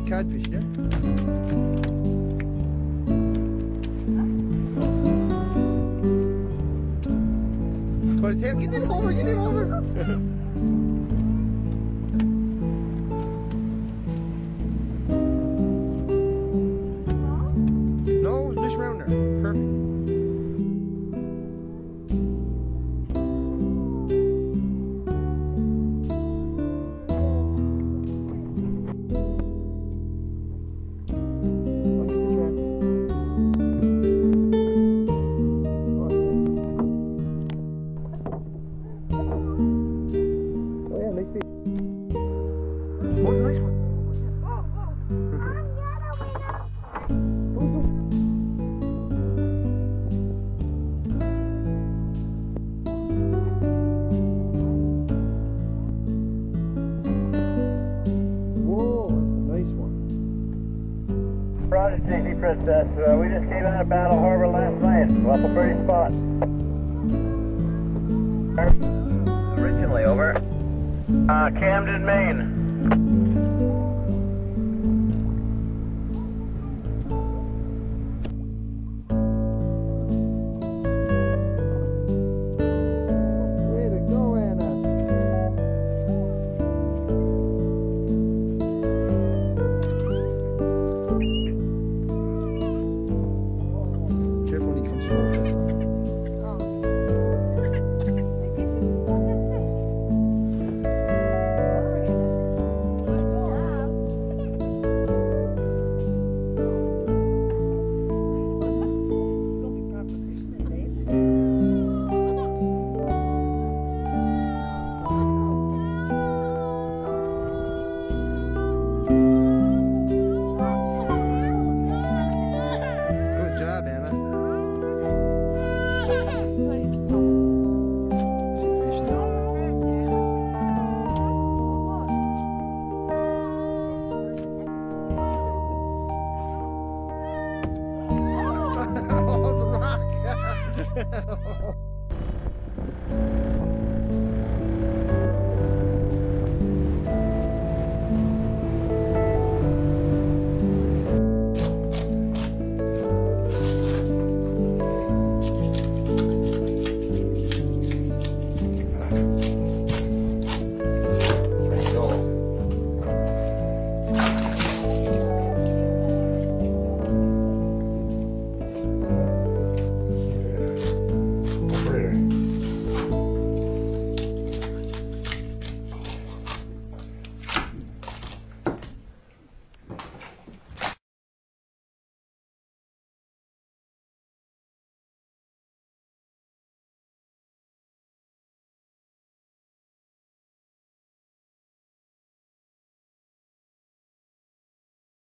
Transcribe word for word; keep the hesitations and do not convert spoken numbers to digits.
big codfish there. Put a tail, get him over, get him over. No, just round there. Perfect. Roger, J C Princess. Uh, we just came out of Battle Harbor last night. Left a pretty spot. Originally over. Uh, Camden, Maine.